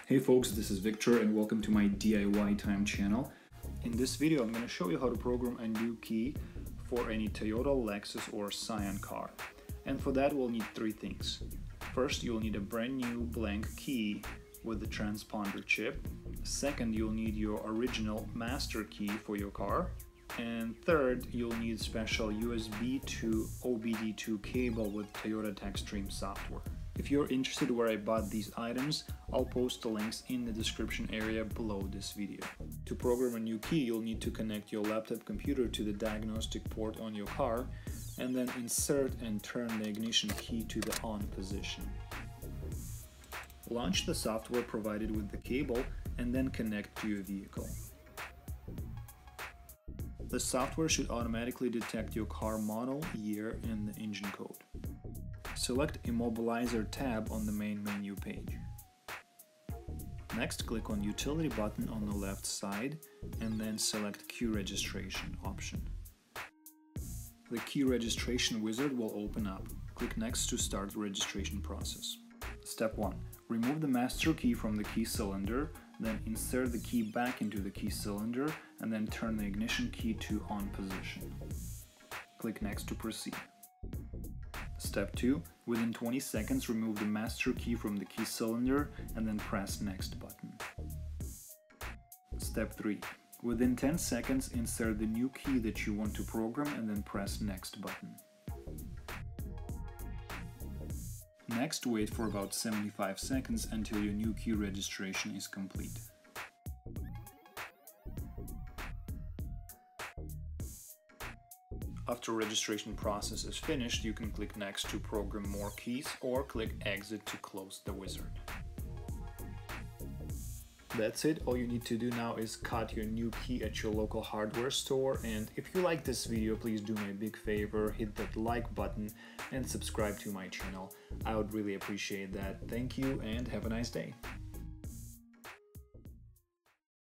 Hey folks, this is Victor and welcome to my DIY time channel. In this video I'm going to show you how to program a new key for any Toyota, Lexus or Scion car. And for that we'll need three things. First, you'll need a brand new blank key with the transponder chip. Second, you'll need your original master key for your car. And third, you'll need special USB to OBD2 cable with Toyota TechStream software. If you're interested where I bought these items, I'll post the links in the description area below this video. To program a new key, you'll need to connect your laptop computer to the diagnostic port on your car and then insert and turn the ignition key to the on position. Launch the software provided with the cable and then connect to your vehicle. The software should automatically detect your car model, year, and the engine code. Select Immobilizer tab on the main menu page. Next, click on Utility button on the left side and then select Key Registration option. The key registration wizard will open up. Click Next to start the registration process. Step 1. Remove the master key from the key cylinder, then insert the key back into the key cylinder and then turn the ignition key to on position. Click Next to proceed. Step 2. Within 20 seconds, remove the master key from the key cylinder and then press Next button. Step 3. Within 10 seconds, insert the new key that you want to program and then press Next button. Next, wait for about 75 seconds until your new key registration is complete. After registration process is finished, you can click Next to program more keys or click Exit to close the wizard. That's it. All you need to do now is cut your new key at your local hardware store, and if you like this video, please do me a big favor, hit that like button and subscribe to my channel. I would really appreciate that. Thank you and have a nice day.